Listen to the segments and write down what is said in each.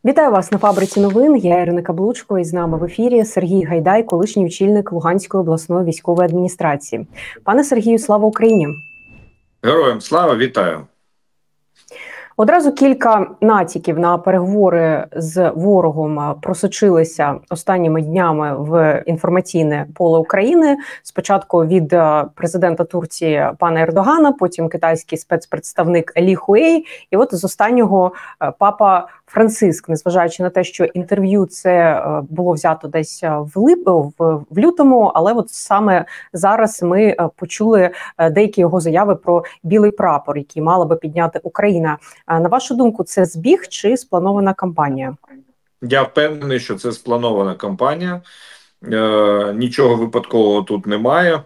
Вітаю вас на фабриці новин. Я Ірина Каблучко, і з нами в ефірі Сергій Гайдай, колишній очільник Луганської обласної військової адміністрації. Пане Сергію, слава Україні! Героям слава, вітаю! Одразу кілька натяків на переговори з ворогом просочилися останніми днями в інформаційне поле України. Спочатку від президента Турції пана Ердогана, потім китайський спецпредставник Лі Хуей, і от з останнього папа Франциск, незважаючи на те, що інтерв'ю це було взято десь в лютому, але от саме зараз ми почули деякі його заяви про білий прапор, який мала би підняти Україна. На вашу думку, це збіг чи спланована кампанія? Я впевнений, що це спланована кампанія. Нічого випадкового тут немає.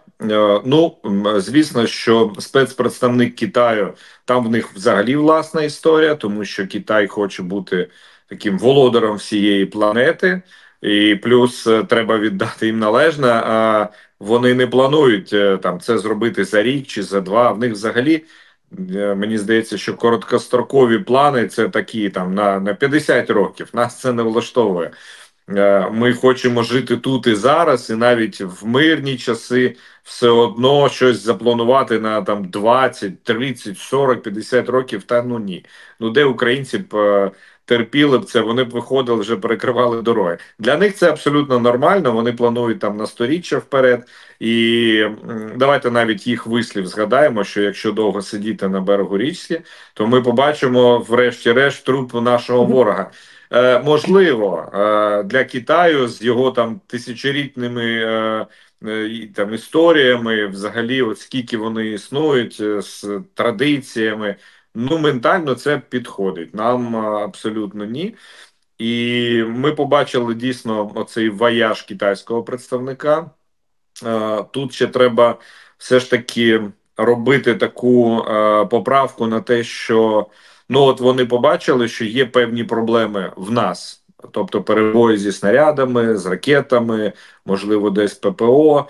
Звісно, що спецпредставник Китаю, там в них взагалі власна історія, тому що Китай хоче бути таким володарем всієї планети, і плюс треба віддати їм належне, а вони не планують там це зробити за рік чи за два. В них взагалі, мені здається, що короткострокові плани це такі там на 50 років. Нас це не влаштовує. Ми хочемо жити тут і зараз, і навіть в мирні часи все одно щось запланувати на там 20, 30, 40, 50 років. Та ну ні. Ну де українці б терпіли б це, вони б виходили, вже перекривали дороги. Для них це абсолютно нормально, вони планують там на сторіччя вперед. І давайте навіть їх вислів згадаємо, що якщо довго сидіти на берегу річки, то ми побачимо врешті-решт труп нашого ворога. Можливо, для Китаю з його там тисячолітніми там історіями, взагалі, от скільки вони існують, з традиціями, ну ментально це підходить. Нам абсолютно ні. І ми побачили дійсно оцей вояж китайського представника. Тут ще треба все ж таки робити таку поправку на те, що ну от вони побачили, що є певні проблеми в нас, тобто перебої зі снарядами, з ракетами, можливо, десь ППО,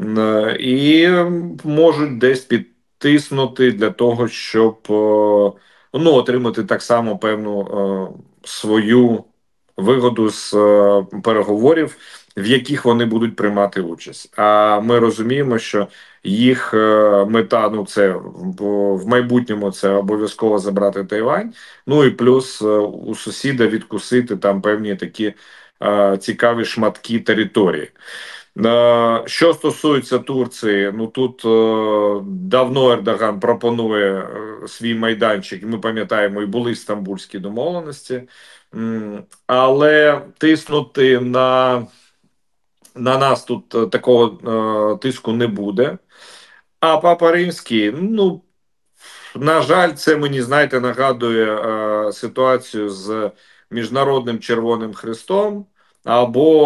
і можуть десь підтиснути для того, щоб отримати так само певну свою вигоду з переговорів, в яких вони будуть приймати участь. А ми розуміємо, що їх мета, ну це в майбутньому це обов'язково забрати Тайвань, ну і плюс у сусіда відкусити там певні такі цікаві шматки території. Що стосується Турції, ну тут давно Ердоган пропонує свій майданчик, ми пам'ятаємо, і були стамбульські домовленості, але тиснути на нас тут такого тиску не буде. А Папа Римський, ну, на жаль, це мені, знаєте, нагадує ситуацію з Міжнародним Червоним Хрестом або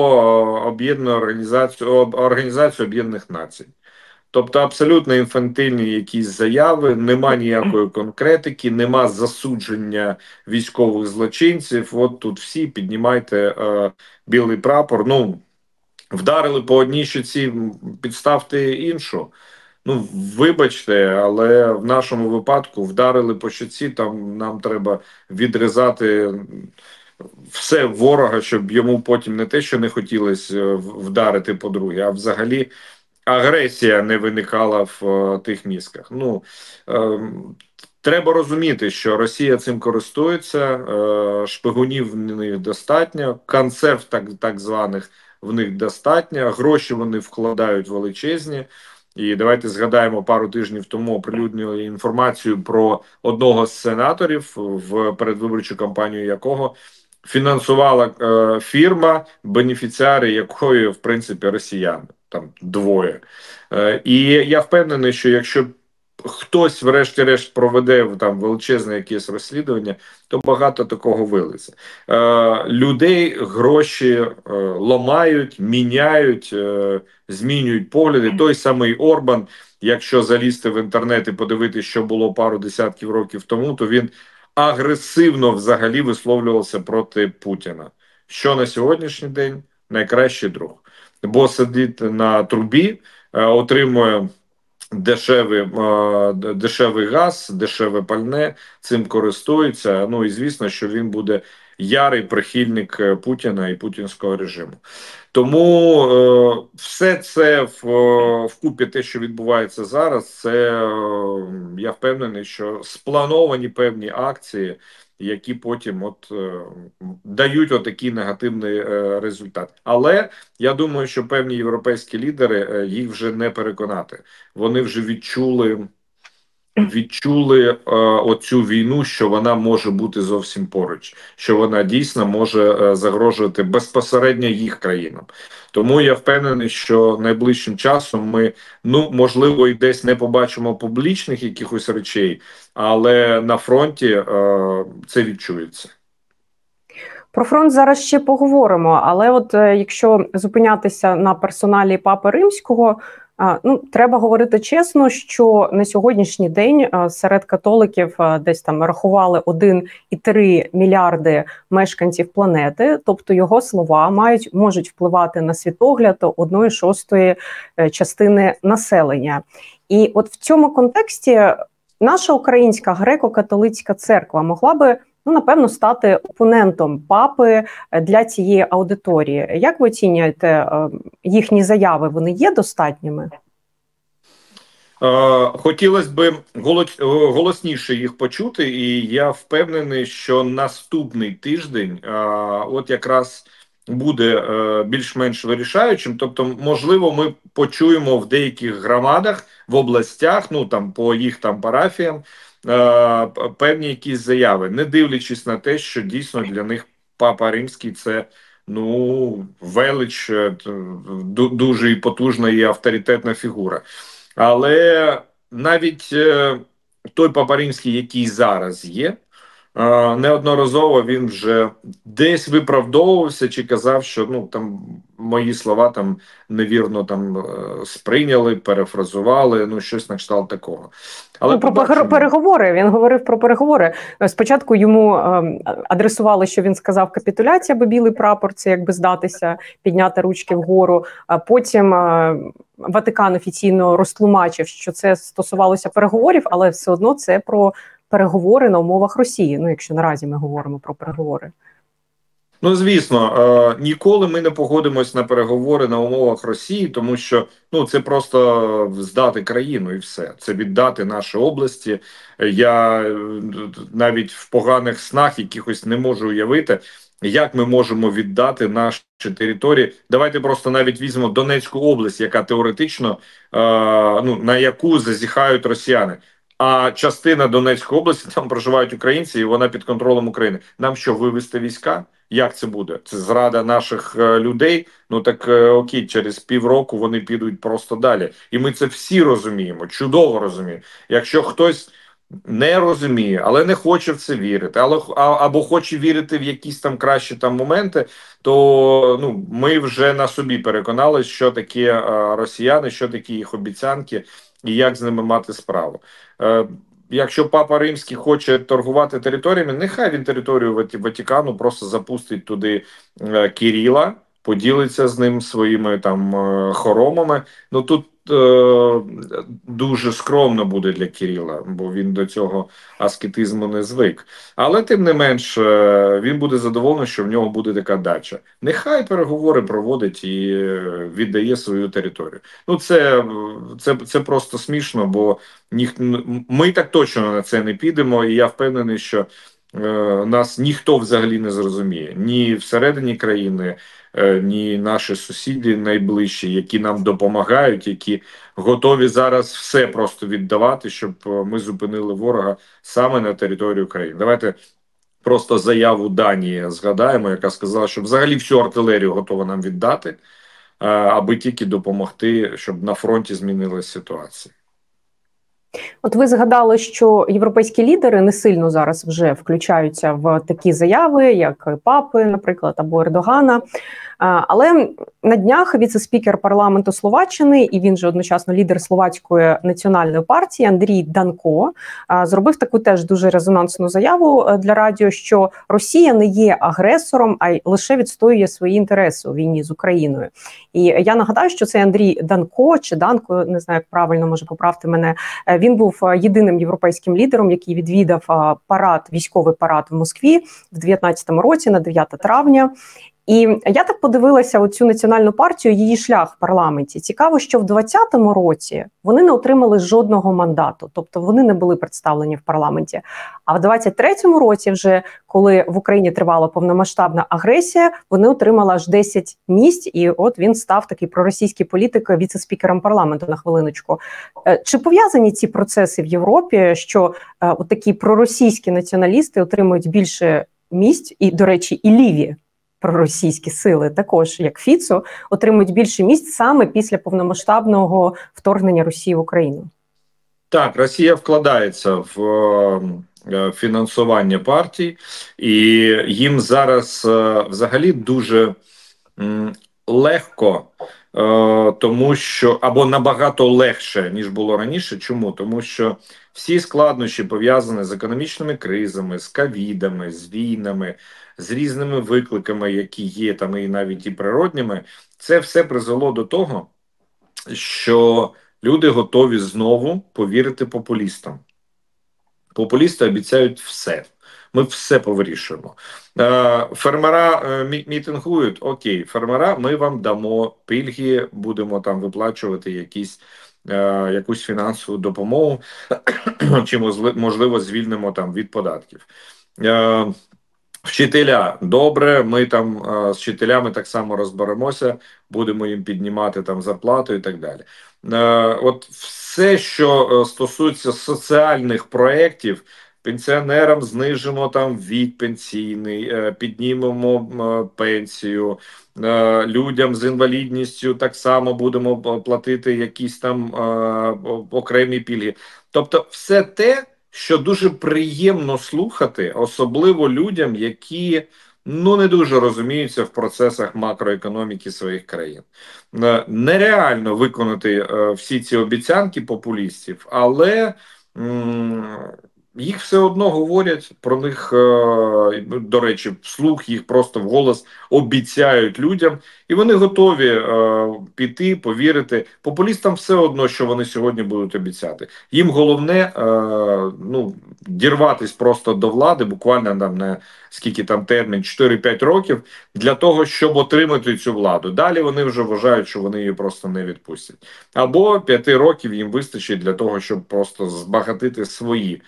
Організацію Об'єднаних Націй. Тобто абсолютно інфантильні якісь заяви, нема ніякої конкретики, нема засудження військових злочинців. От тут всі піднімайте білий прапор. Ну, вдарили по одній щоці, підставте іншу. Ну, вибачте, але в нашому випадку вдарили по щоці, там нам треба відрізати все ворога, щоб йому потім не те, що не хотілося вдарити по-друге, а взагалі агресія не виникала в тих мізках. Ну, треба розуміти, що Росія цим користується, шпигунів в них достатньо, консерв так званих в них достатньо, гроші вони вкладають величезні. І давайте згадаємо, пару тижнів тому оприлюднили інформацію про одного з сенаторів, в передвиборчу кампанію якого фінансувала фірма, бенефіціари якої, в принципі, росіяни. Там двоє. І я впевнений, що якщо хтось врешті-решт проведе там величезне якесь розслідування, то багато такого вилиться. Людей гроші ламають, міняють, змінюють погляди. Той самий Орбан, якщо залізти в інтернет і подивитися, що було пару десятків років тому, то він агресивно взагалі висловлювався проти Путіна. Що на сьогоднішній день найкращий друг. Бо сидить на трубі, отримує дешевий газ, дешеве пальне, цим користується. Ну і звісно, що він буде ярий прихильник Путіна і путінського режиму. Тому все це вкупі те, що відбувається зараз, це я впевнений, що сплановані певні акції, які потім дають отакий негативний результат. Але я думаю, що певні європейські лідери їх вже не переконати. Вони вже відчули оцю війну, що вона може бути зовсім поруч, що вона дійсно може загрожувати безпосередньо їх країнам. Тому я впевнений, що найближчим часом ми, можливо, і десь не побачимо публічних якихось речей, але на фронті це відчується. Про фронт зараз ще поговоримо, але якщо зупинятися на персоналі Папи Римського, треба говорити чесно, що на сьогоднішній день серед католиків десь там рахували 1,3 мільярди мешканців планети, тобто його слова можуть впливати на світогляд 1/6 частини населення. І от в цьому контексті наша українська греко-католицька церква могла би, напевно, стати опонентом папи для цієї аудиторії. Як ви оцінюєте їхні заяви? Вони є достатніми? Хотілося б голосніше їх почути, і я впевнений, що наступний тиждень якраз буде більш-менш вирішаючим. Тобто, можливо, ми почуємо в деяких громадах, в областях, по їх парафіям, певні якісь заяви, не дивлячись на те, що дійсно для них Папа Римський – це велич, дуже і потужна і авторитетна фігура. Але навіть той Папа Римський, який зараз є, неодноразово він вже десь виправдовувався чи казав, що мої слова невірно сприйняли, перефразували, щось на кшталт такого. Але про переговори, він говорив про переговори. Спочатку йому адресували, що він сказав капітуляція, бо білий прапор, це якби здатися, підняти ручки вгору, а потім Ватикан офіційно розтлумачив, що це стосувалося переговорів, але все одно це про переговори на умовах Росії, якщо наразі ми говоримо про переговори. Звісно, ніколи ми не погодимось на переговори на умовах Росії, тому що це просто здати країну і все. Це віддати наші області. Я навіть в поганих снах якихось не можу уявити, як ми можемо віддати наші території. Давайте просто навіть візьмемо Донецьку область, яка теоретично, на яку зазіхають росіяни. А частина Донецької області, там проживають українці, і вона під контролем України. Нам що, вивести війська? Як це буде? Це зрада наших людей? Так окей, через півроку вони підуть просто далі. І ми це всі розуміємо, чудово розуміємо. Якщо хтось не розуміє, але не хоче в це вірити, або хоче вірити в якісь кращі моменти, то ми вже на собі переконали, що таке росіяни, що такі їх обіцянки, і як з ними мати справу. Якщо Папа Римський хоче торгувати територіями, нехай він територію Ватикану просто запустить туди Кирила, поділиться з ним своїми хоромами. Тут дуже скромно буде для Кирила, бо він до цього аскетизму не звик. Але тим не менш, він буде задоволений, що в нього буде така дача. Нехай переговори проводить і віддає свою територію. Це просто смішно, бо ми так точно на це не підемо, і я впевнений, що нас ніхто взагалі не зрозуміє. Ні всередині країни, ні наші сусіди найближчі, які нам допомагають, які готові зараз все просто віддавати, щоб ми зупинили ворога саме на території України. Давайте просто заяву Данії згадаємо, яка сказала, що взагалі всю артилерію готова нам віддати, аби тільки допомогти, щоб на фронті змінилася ситуація. От ви згадали, що європейські лідери не сильно зараз вже включаються в такі заяви, як Папи, наприклад, або Ердогана. Але на днях віце-спікер парламенту Словаччини, і він же одночасно лідер Словацької національної партії Андрій Данко, зробив таку теж дуже резонансну заяву для радіо, що Росія не є агресором, а й лише відстоює свої інтереси у війні з Україною. І я нагадаю, що цей Андрій Данко, чи Данко, не знаю, як правильно, може поправте мене, він був єдиним європейським лідером, який відвідав військовий парад в Москві в 2019 році на 9 травня. І я так подивилася оцю національну партію, її шлях в парламенті. Цікаво, що в 2020 році вони не отримали жодного мандату, тобто вони не були представлені в парламенті. А в 2023 році вже, коли в Україні тривала повномасштабна агресія, вони отримали аж 10 місць, і от він став такий проросійський політик віце-спікером парламенту, на хвилиночку. Чи пов'язані ці процеси в Європі, що от такі проросійські націоналісти отримують більше місць, і, до речі, і ліві проросійські сили, також як Фіцо, отримують більше місць саме після повномасштабного вторгнення Росії в Україну? Так, Росія вкладається в фінансування партій, і їм зараз взагалі дуже легко, тому що, або набагато легше, ніж було раніше. Чому? Тому що всі складнощі пов'язані з економічними кризами, з ковідами, з війнами, з різними викликами, які є там і навіть і природніми, це все призвело до того, що люди готові знову повірити популістам. Популісти обіцяють все. Ми все повирішуємо. Фермера мітингують, окей, фермера, ми вам дамо пільги, будемо там виплачувати якусь фінансову допомогу, чи можливо звільнимо там від податків. Вчителя, добре, ми там з вчителями так само розберемося, будемо їм піднімати там зарплату і так далі. От все, що стосується соціальних проєктів, пенсіонерам знижимо там вік пенсійний, піднімемо пенсію, людям з інвалідністю так само будемо платити якісь там окремі пільги. Тобто все те, що дуже приємно слухати, особливо людям, які не дуже розуміються в процесах макроекономіки своїх країн. Нереально виконати всі ці обіцянки популістів, але їх все одно говорять, про них, до речі, вслух їх просто вголос обіцяють людям, і вони готові піти, повірити. Популістам все одно, що вони сьогодні будуть обіцяти. Їм головне дірватись просто до влади, буквально там на скільки там термін, 4-5 років, для того, щоб отримати цю владу. Далі вони вже вважають, що вони її просто не відпустять. Або 5 років їм вистачить для того, щоб просто збагатити свої,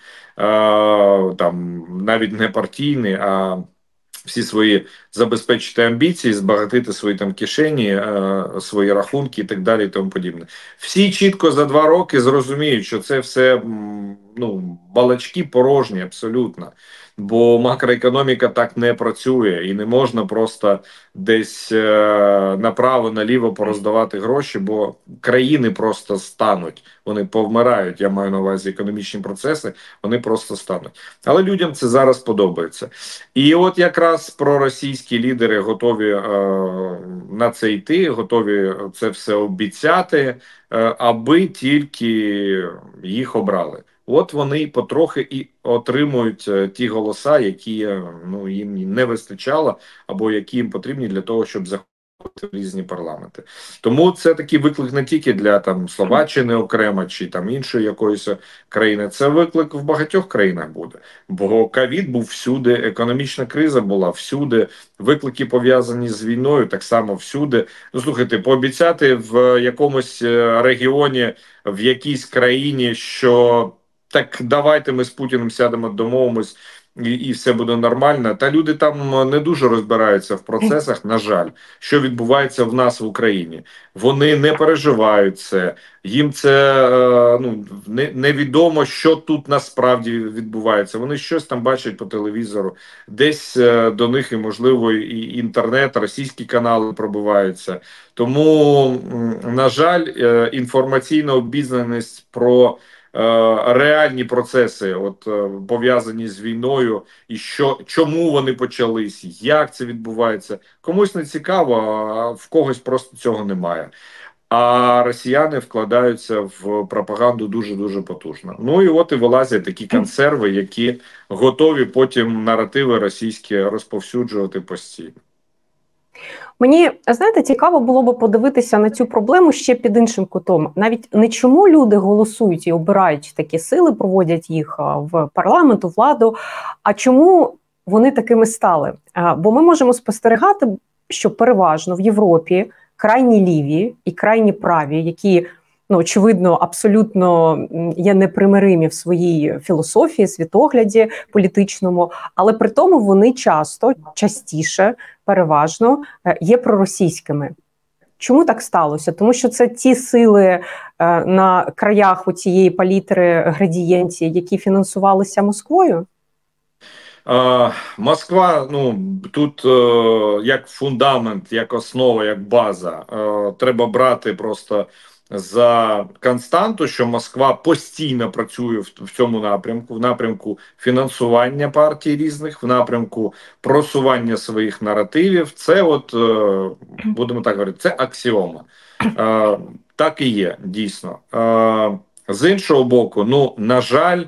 там навіть не партійні, а всі свої забезпечити амбіції, збагатити свої там кишені, свої рахунки і так далі і тому подібне. Всі чітко за 2 роки зрозуміють, що це все балачки порожні абсолютно. Бо макроекономіка так не працює і не можна просто десь направо-наліво пороздавати гроші, бо країни просто стануть, вони повмирають, я маю на увазі економічні процеси, вони просто стануть. Але людям це зараз подобається. І от якраз проросійські лідери готові на це йти, готові це все обіцяти, аби тільки їх обрали. От вони потрохи і отримують ті голоса, які їм не вистачало, або які їм потрібні для того, щоб заходити в різні парламенти. Тому це такий виклик не тільки для там Словаччини окремо, чи там іншої якоїсь країни. Це виклик в багатьох країнах буде. Бо ковід був всюди, економічна криза була всюди, виклики пов'язані з війною так само всюди. Слухайте, пообіцяти в якомусь регіоні, в якійсь країні, що так давайте ми з Путіним сядемо, домовимось і все буде нормально. Та люди там не дуже розбираються в процесах, на жаль, що відбувається в нас в Україні. Вони не переживають це, їм це невідомо, що тут насправді відбувається. Вони щось там бачать по телевізору, десь до них і, можливо, і інтернет, російські канали пробиваються. Тому, на жаль, інформаційна обізнаність про реальні процеси, пов'язані з війною, і чому вони почались, як це відбувається. Комусь не цікаво, а в когось просто цього немає. А росіяни вкладаються в пропаганду дуже-дуже потужно. Ну і от і вилазять такі консерви, які готові потім наративи російські розповсюджувати постійно. Мені, знаєте, цікаво було би подивитися на цю проблему ще під іншим кутом. Навіть не чому люди голосують і обирають такі сили, проводять їх в парламент, у владу, а чому вони такими стали. Бо ми можемо спостерігати, що переважно в Європі крайні ліві і крайні праві, які, ну, очевидно, абсолютно є непримиримі в своїй філософії, світогляді політичному, але при тому вони частіше, переважно є проросійськими. Чому так сталося? Тому що це ті сили на краях у цієї палітри градієнті, які фінансувалися Москвою? Москва, ну тут як фундамент, як основа, як база, треба брати просто за константу, що Москва постійно працює в цьому напрямку, в напрямку фінансування партій різних, в напрямку просування своїх наративів. Це будемо так говорити, це аксіома. Так і є, дійсно. З іншого боку, ну, на жаль,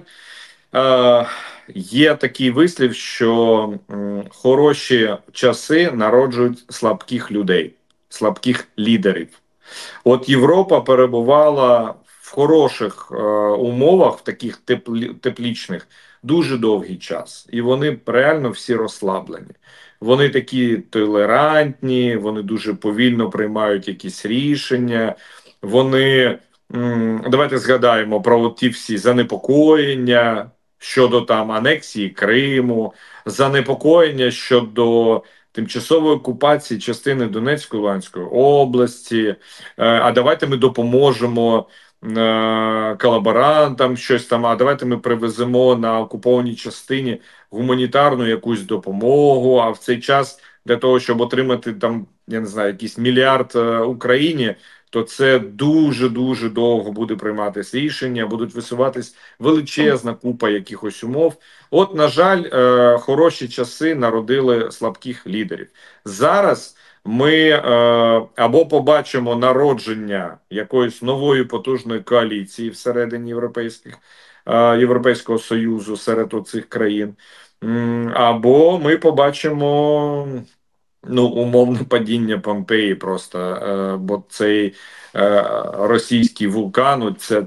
є такий вислів, що хороші часи народжують слабких людей, слабких лідерів. От Європа перебувала в хороших умовах, в таких теплічних, дуже довгий час. І вони реально всі розслаблені. Вони такі толерантні, вони дуже повільно приймають якісь рішення. Вони, давайте згадаємо про ті всі занепокоєння щодо там анексії Криму, занепокоєння щодо тимчасової окупації частини Донецької Луганської області. А давайте ми допоможемо колаборантам щось там. А давайте ми привеземо на окупованій частині гуманітарну якусь допомогу. А в цей час для того, щоб отримати там, я не знаю, якийсь мільярд Україні, то це дуже-дуже довго буде прийматися рішення, будуть висуватись величезна купа якихось умов. От, на жаль, хороші часи народили слабких лідерів. Зараз ми або побачимо народження якоїсь нової потужної коаліції всередині Європейського Союзу серед оцих країн, або ми побачимо умовне падіння Помпеї просто, бо цей російський вулкан, це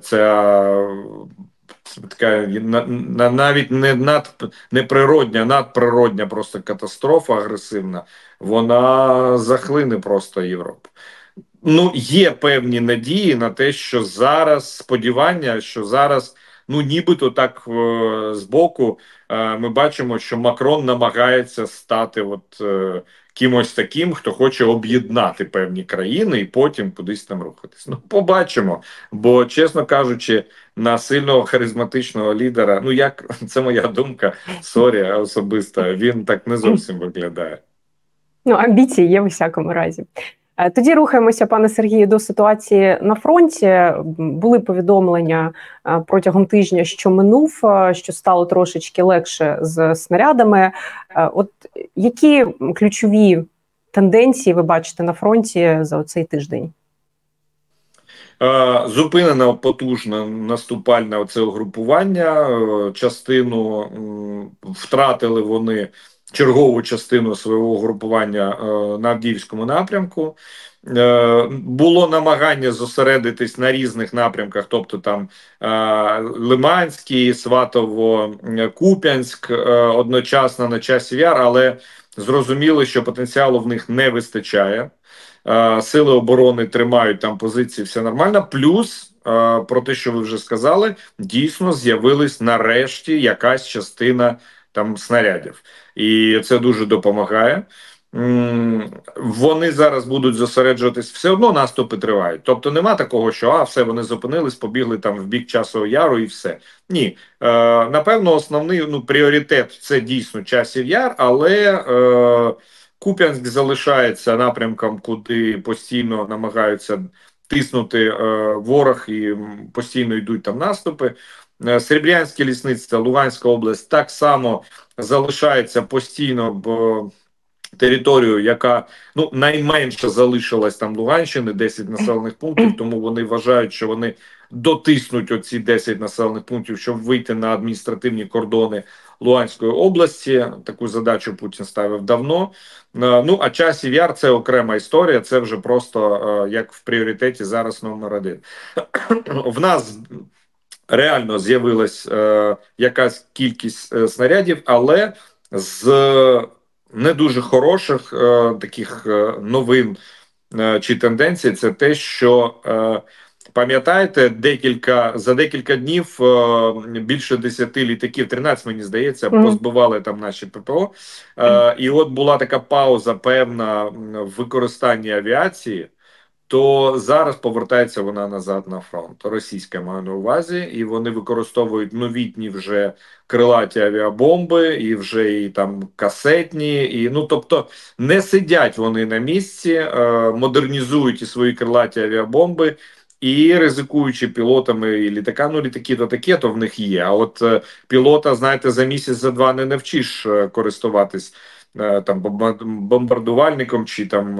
така навіть не природня, а надприродня просто катастрофа агресивна, вона захлине просто Європу. Ну, є певні надії на те, що зараз, сподівання, що зараз, ну, нібито так збоку ми бачимо, що Макрон намагається стати кимось таким, хто хоче об'єднати певні країни і потім кудись там рухатись. Ну, побачимо. Бо, чесно кажучи, на сильного харизматичного лідера, ну, як це моя думка, сорі, особиста, він так не зовсім виглядає. Ну, амбіції є в усякому разі. Тоді рухаємося, пане Сергію, до ситуації на фронті. Були повідомлення протягом тижня, що минув, що стало трошечки легше з снарядами. От які ключові тенденції ви бачите на фронті за цей тиждень? Зупинена потужна наступальне оце угрупування. Частину втратили вони, чергову частину свого угрупування на Авдіївському напрямку. Було намагання зосередитись на різних напрямках, тобто там Лиманський, Сватово-Куп'янськ, одночасно на часів яр, але зрозуміли, що потенціалу в них не вистачає. Сили оборони тримають там позиції, все нормально. Плюс, про те, що ви вже сказали, дійсно з'явилась нарешті якась частина там снарядів. І це дуже допомагає. Вони зараз будуть зосереджуватись, все одно наступи тривають. Тобто нема такого, що все, вони зупинились, побігли там в бік Часового Яру і все. Ні. Напевно, основний пріоритет – це дійсно Часів Яр, але Куп'янськ залишається напрямком, куди постійно намагаються тиснути ворог і постійно йдуть там наступи. Серебрянське лісництво, Луганська область так само залишається постійно територію, яка найменше залишилась там Луганщини, 10 населених пунктів, тому вони вважають, що вони дотиснуть оці 10 населених пунктів, щоб вийти на адміністративні кордони Луганської області. Таку задачу Путін ставив давно. А Часів Яр – це окрема історія, це вже просто як в пріоритеті зараз номер один. В нас реально з'явилась якась кількість снарядів, але з не дуже хороших таких новин чи тенденцій це те, що пам'ятаєте, за декілька днів більше 10 літаків, 13, мені здається, позбивали там наші ППО. І от була така пауза певна в використанні авіації, то зараз повертається вона назад на фронт. Російська маю на увазі, і вони використовують новітні вже крилаті авіабомби, і вже і там касетні, і тобто не сидять вони на місці, модернізують і свої крилаті авіабомби, і ризикуючи пілотами і літака, літаки то таке, то в них є. А от пілота, знаєте, за місяць, за два не навчиш користуватись там бомбардувальником чи там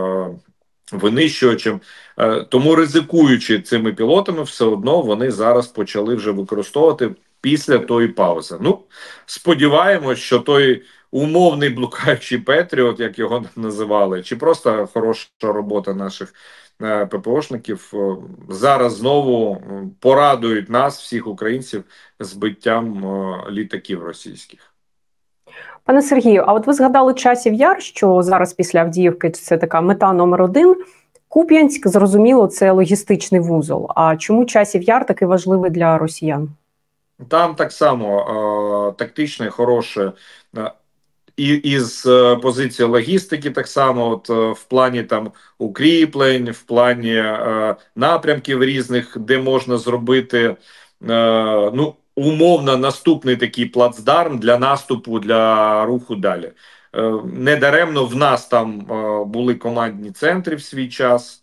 винищувачем. Тому ризикуючи цими пілотами, все одно вони зараз почали вже використовувати після тої паузи. Сподіваємось, що той умовний блукаючий Петріот, як його називали, чи просто хороша робота наших ППОшників, зараз знову порадують нас, всіх українців, збиттям літаків російських. Пане Сергію, а от ви згадали Часів Яр, що зараз після Авдіївки це така мета номер один. Куп'янськ, зрозуміло, це логістичний вузол. А чому Часів Яр такий важливий для росіян? Там так само тактичне, хороше, і з позиції логістики так само, от в плані там укріплень, в плані напрямків різних, де можна зробити, умовно наступний такий плацдарм для наступу, для руху далі. Недаремно в нас там були командні центри в свій час,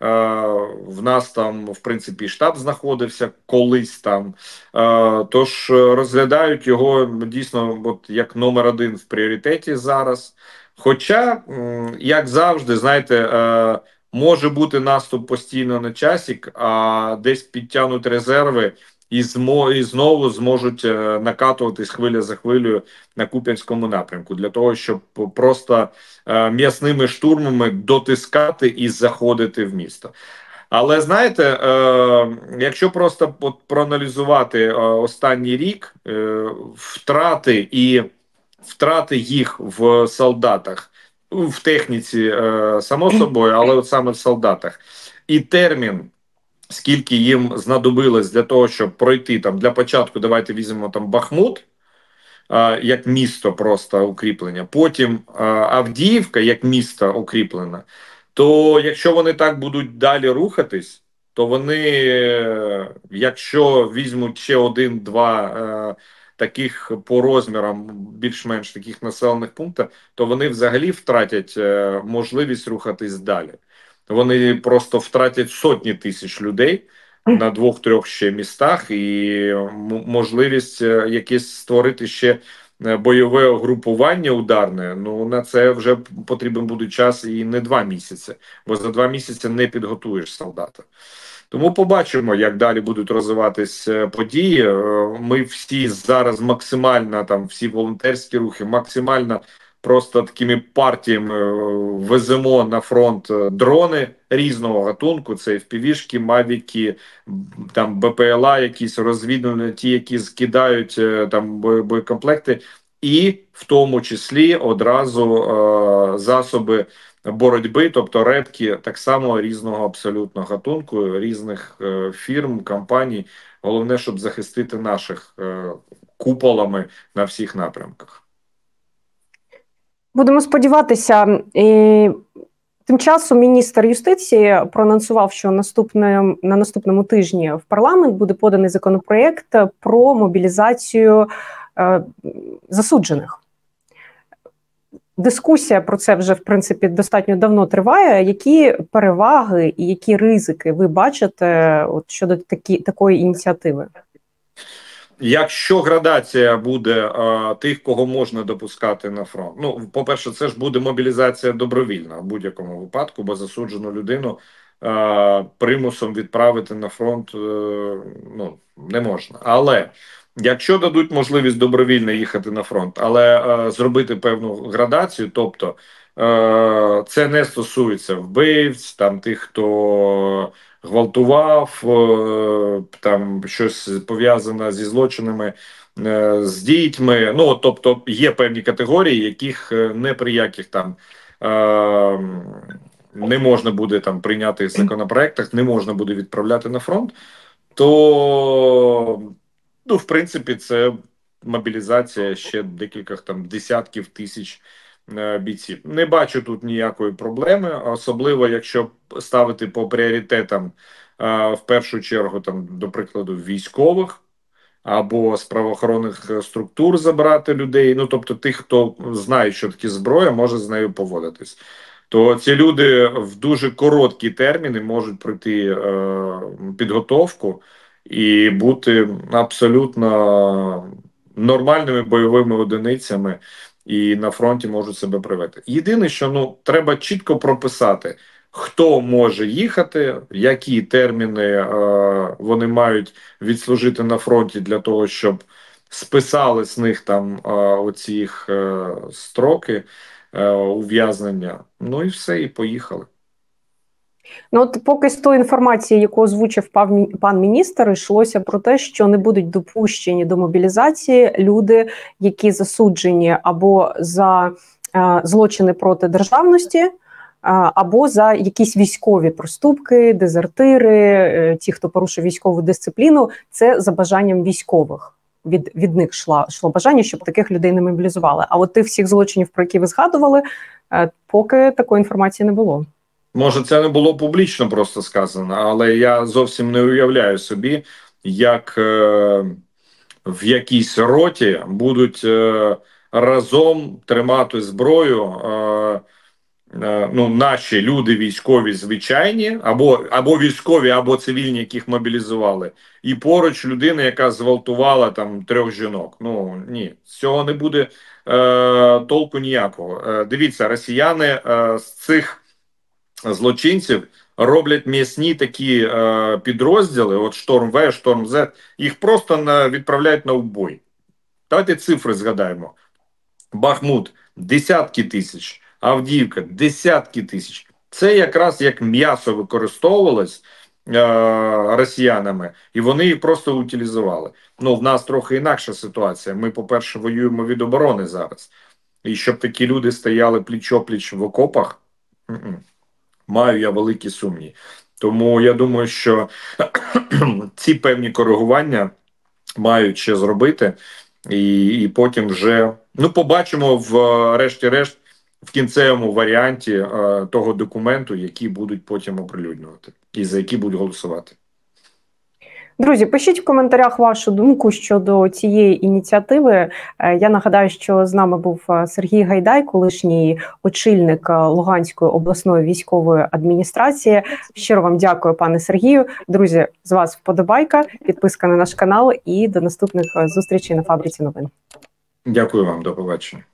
в нас там, в принципі, штаб знаходився колись там. Тож розглядають його дійсно як номер один в пріоритеті зараз. Хоча, як завжди, знаєте, може бути наступ постійно на часик, а десь підтягнуть резерви і знову зможуть накатуватись хвиля за хвилею на Куп'янському напрямку, для того, щоб просто м'ясними штурмами дотискати і заходити в місто. Але знаєте, якщо просто проаналізувати останній рік, втрати їх в солдатах, в техніці, само собою, але от саме в солдатах, і термін, скільки їм знадобилось для того, щоб пройти там, для початку, давайте візьмемо там Бахмут, як місто просто укріплення, потім Авдіївка як місто укріплене, то якщо вони так будуть далі рухатись, то вони, якщо візьмуть ще один-два таких по розмірам більш-менш таких населених пунктів, то вони взагалі втратять можливість рухатись далі. Вони просто втратять сотні тисяч людей на 2-3 ще містах, і можливість якесь створити ще бойове угрупування ударне, на це вже потрібен буде час і не 2 місяці, бо за 2 місяці не підготуєш солдата. Тому побачимо, як далі будуть розвиватись події. Ми всі зараз максимально, там всі волонтерські рухи, максимально просто такими партіями веземо на фронт дрони різного гатунку. Це FPV-шки, мавіки, там БПЛА якісь розвідувальні, ті, які скидають там боєкомплекти, і в тому числі одразу засоби боротьби, тобто ребки, так само різного абсолютно гатунку, різних фірм, компаній. Головне, щоб захистити наших куполами на всіх напрямках. Будемо сподіватися. Тим часом міністр юстиції проанонсував, що на наступному тижні в парламент буде поданий законопроєкт про мобілізацію засуджених. дискусія про це вже, в принципі, достатньо давно триває. Які переваги і які ризики ви бачите от щодо такої ініціативи? Якщо градація буде тих, кого можна допускати на фронт, ну, по-перше, це ж буде мобілізація добровільна в будь-якому випадку, бо засуджену людину примусом відправити на фронт ну, не можна. Але якщо дадуть можливість добровільно їхати на фронт, але зробити певну градацію, тобто це не стосується вбивць, там тих, хто гвалтував, там щось пов'язане зі злочинами з дітьми. Ну, тобто є певні категорії, яких не при яких там не можна буде там прийняти в законопроектах, не можна буде відправляти на фронт, то ну, в принципі, це мобілізація ще декількох там десятків тисяч бійців. Не бачу тут ніякої проблеми, особливо якщо ставити по пріоритетам в першу чергу, там, до прикладу, військових або з правоохоронних структур забрати людей. Ну, тобто тих, хто знає, що таке зброя, може з нею поводитись. То ці люди в дуже короткі терміни можуть пройти підготовку і бути абсолютно нормальними бойовими одиницями, і на фронті можуть себе привести. Єдине, що ну треба чітко прописати, хто може їхати, які терміни вони мають відслужити на фронті для того, щоб списали з них там оці строки ув'язнення. Ну і все, і поїхали. Ну, от поки з тої інформації, яку озвучив пан міністр, йшлося про те, що не будуть допущені до мобілізації люди, які засуджені або за злочини проти державності, або за якісь військові проступки, дезертири, ті, хто порушив військову дисципліну. Це за бажанням військових. Від них йшло бажання, щоб таких людей не мобілізували. А от тих всіх злочинів, про які ви згадували, поки такої інформації не було. Може, це не було публічно просто сказано, але я зовсім не уявляю собі, як в якійсь роті будуть разом тримати зброю ну, наші люди військові звичайні, або військові, або цивільні, яких мобілізували, і поруч людина, яка зґвалтувала там 3 жінок. Ну, ні, з цього не буде толку ніякого. Дивіться, росіяни з цих злочинців роблять м'ясні такі підрозділи, от Шторм В, Шторм З, їх просто відправляють на убой. Давайте цифри згадаємо. Бахмут – десятки тисяч, Авдіївка – десятки тисяч. Це якраз як м'ясо використовувалось росіянами, і вони їх просто утилізували. Ну, в нас трохи інакша ситуація. Ми, по-перше, воюємо від оборони зараз. І щоб такі люди стояли пліч-опліч в окопах, маю я великі сумніви. Тому я думаю, що ці певні коригування мають ще зробити, і потім вже ну, побачимо врешті-решт в кінцевому варіанті того документу, який будуть потім оприлюднювати і за які будуть голосувати. Друзі, пишіть в коментарях вашу думку щодо цієї ініціативи. Я нагадаю, що з нами був Сергій Гайдай, колишній очільник Луганської обласної військової адміністрації. Щиро вам дякую, пане Сергію. Друзі, з вас вподобайка, підписка на наш канал і до наступних зустрічей на Фабриці новин. Дякую вам, до побачення.